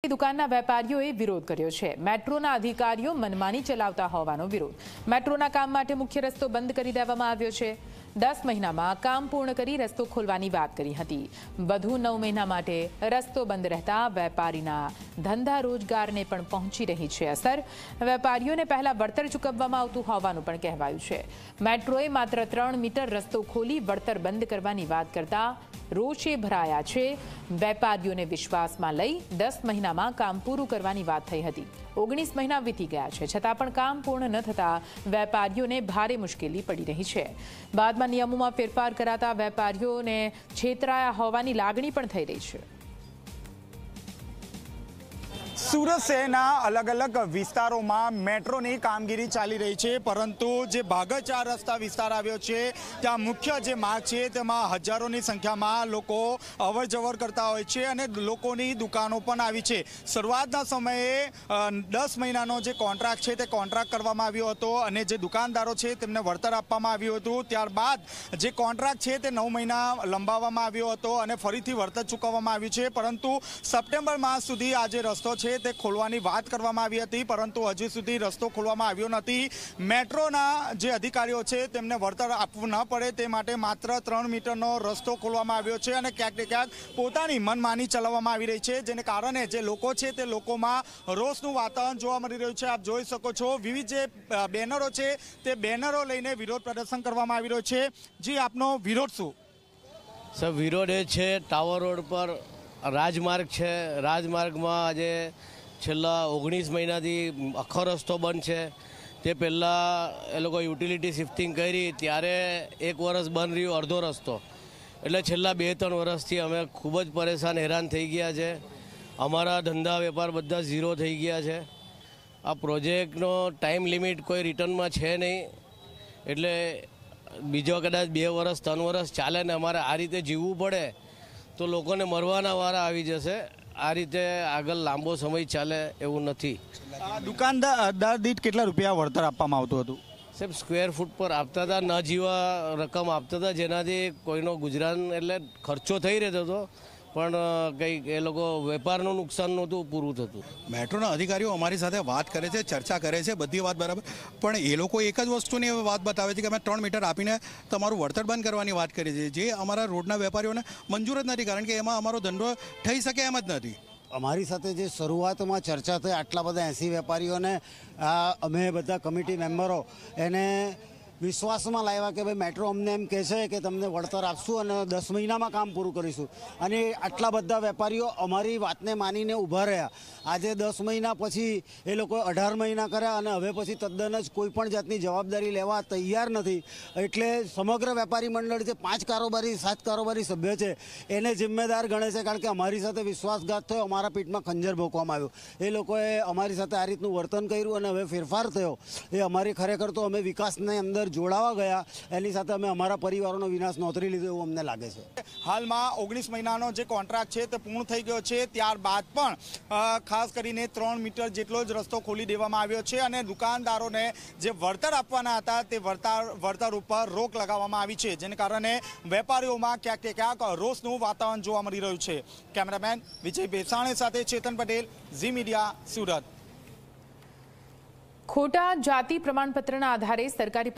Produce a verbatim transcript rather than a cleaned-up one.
દુકાનના વેપારીઓએ વિરોધ કર્યો છે। મેટ્રોના અધિકારીઓ મનમાની ચલાવતા હોવાનો વિરોધ। મેટ્રોના કામ માટે મુખ્ય રસ્તો બંધ કરી દેવામાં આવ્યો છે। દસ મહિનામાં કામ પૂર્ણ કરી રસ્તો ખોલવાની વાત કરી હતી। વધુ નવ મહિના માટે રસ્તો બંધ રહેતા વેપારીના ધંધા રોજગારને પણ પહોંચી રહી છે અસર। વેપારીઓને પહેલા વળતર ચૂકવવામાં આવતું હોવાનું પણ કહેવાયું છે। મેટ્રોએ માત્ર ત્રણ મીટર રસ્તો ખોલી વળતર બંધ કરવાની વાત કરતા રોષે ભરાયા છે। વેપારીઓને વિશ્વાસમાં લઈ દસ મહિનામાં કામ પૂરું કરવાની વાત થઈ હતી। ઓગણીસ મહિના વીતી ગયા છે, છતાં પણ કામ પૂર્ણ ન થતા વેપારીઓને ભારે મુશ્કેલી પડી રહી છે। બાદમાં નિયમોમાં ફેરફાર કરાતા વેપારીઓને છેતરાયા હોવાની લાગણી પણ થઈ રહી છે। સુરત શહેરના અલગ અલગ વિસ્તારોમાં મેટ્રોની કામગીરી ચાલી રહી છે, પરંતુ જે ભાગચાર રસ્તા વિસ્તાર આવ્યો છે ત્યાં મુખ્ય જે માર્ગ છે તેમાં હજારોની સંખ્યામાં લોકો અવર જવર કરતા હોય છે અને લોકોની દુકાનો પણ આવી છે। શરૂઆતના સમયે દસ મહિનાનો જે કોન્ટ્રાક્ટ છે તે કોન્ટ્રાક્ટ કરવામાં આવ્યો હતો અને જે દુકાનદારો છે તેમને વળતર આપવામાં આવ્યું હતું। ત્યારબાદ જે કોન્ટ્રાક્ટ છે તે નવ મહિના લંબાવવામાં આવ્યો હતો અને ફરીથી વળતર ચૂકવવામાં આવ્યું છે, પરંતુ સપ્ટેમ્બર માસ સુધી આ જે રસ્તો છે તે ખોલવાની વાત કરવામાં આવી હતી, પરંતુ હજી સુધી રસ્તો ખોલવામાં આવ્યો નથી। મેટ્રોના જે અધિકારીઓ છે તેમને વળતર આપવું ન પડે તે માટે માત્ર ત્રણ મીટરનો રસ્તો ખોલવામાં આવ્યો છે અને ક્યાંક ને ક્યાંક પોતાની મનમાની ચલાવવામાં આવી રહી છે, જેને કારણે જે લોકો છે તે લોકોમાં રોષનું વાતાવરણ જોવા મળી રહ્યું છે। આપ જોઈ શકો છો વિવિધ જે બેનરો છે તે બેનરો લઈને વિરોધ પ્રદર્શન કરવામાં આવી રહ્યો છે। જી, આપનો વિરોધ શું? સર, વિરોધ એ છે ટાવર રોડ પર રાજમાર્ગ છે। રાજમાર્ગમાં આજે છેલ્લા ઓગણીસ મહિનાથી આખો રસ્તો બંધ છે। તે પહેલાં એ લોકો યુટિલિટી શિફ્ટિંગ કરી ત્યારે એક વર્ષ બંધ રહ્યું અડધો રસ્તો, એટલે છેલ્લા બે ત્રણ વર્ષથી અમે ખૂબ જ પરેશાન હેરાન થઈ ગયા છે। અમારા ધંધા વેપાર બધા ઝીરો થઈ ગયા છે। આ પ્રોજેક્ટનો ટાઈમ લિમિટ કોઈ રિટર્નમાં છે નહીં, એટલે બીજો કદાચ બે વર્ષ ત્રણ વર્ષ ચાલે ને અમારે આ રીતે જીવવું પડે તો લોકોને મરવાના વારા આવી જશે। આ રીતે આગળ લાંબો સમય ચાલે એવું નથી। દુકાનદાર દીઠ કેટલા રૂપિયા વળતર આપવામાં આવતું હતું? સાહેબ, સ્ક્વેર ફૂટ પર આપતા હતા, ન જીવા રકમ આપતા હતા, જેનાથી કોઈનો ગુજરાન એટલે ખર્ચો થઈ રહેતો હતો, પણ કંઈક એ લોકો વેપારનું નુકસાન નહોતું પૂરું થતું। મેટ્રોના અધિકારીઓ અમારી સાથે વાત કરે છે, ચર્ચા કરે છે, બધી વાત બરાબર, પણ એ લોકો એક જ વસ્તુની વાત બતાવે છે કે અમે ત્રણ મીટર આપીને તમારું વળતર બંધ કરવાની વાત કરી છે, જે અમારા રોડના વેપારીઓને મંજૂર જ નથી, કારણ કે એમાં અમારો ધંધો થઈ શકે એમ જ નથી। અમારી સાથે જે શરૂઆતમાં ચર્ચા થઈ આટલા બધા એંસી વેપારીઓને અમે બધા કમિટી મેમ્બરો એને વિશ્વાસમાં લાવ્યા કે ભાઈ મેટ્રો અમને એમ કહે છે કે તમને વળતર આપશું અને દસ મહિનામાં કામ પૂરું કરીશું, અને આટલા બધા વેપારીઓ અમારી વાતને માનીને ઊભા રહ્યા। આજે દસ મહિના પછી એ લોકો અઢાર મહિના કર્યા અને હવે પછી તદ્દન જ કોઈ પણ જાતની જવાબદારી લેવા તૈયાર નથી, એટલે સમગ્ર વેપારી મંડળ જે પાંચ કારોબારી સાત કારોબારી સભ્ય છે એને જિમ્મેદાર ગણે છે, કારણ કે અમારી સાથે વિશ્વાસઘાત થયો, અમારા પીઠમાં ખંજર ભોંકવામાં આવ્યો। એ લોકોએ અમારી સાથે આ રીતનું વર્તન કર્યું અને હવે ફેરફાર થયો એ અમારી ખરેખર તો અમે વિકાસની અંદર જોડાવા ગયા, એની સાથે અમે અમારા પરિવારોનો વિનાશ નોતરી લીધો એવું અમને લાગે છે। હાલમાં ઓગણીસ મહિનાનો જે કોન્ટ્રાક્ટ છે તે પૂર્ણ થઈ ગયો છે, ત્યારબાદ પણ ખાસ કરીને ત્રણ મીટર જેટલો જ રસ્તો ખોલી દેવામાં આવ્યો છે અને દુકાનદારોને જે વળતર આપવાના હતા તે વળતર વળતર ઉપર રોક લગાવવામાં આવી છે, જેને કારણે વેપારીઓમાં ક્યાંક ને ક્યાંક રોષનું વાતાવરણ જોવા મળી રહ્યું છે। કેમેરામેન વિજય બેસાણી સાથે ચેતન પટેલ, ઝી મીડિયા, સુરત। ખોટા જાતિ પ્રમાણપત્રના આધારે સરકારી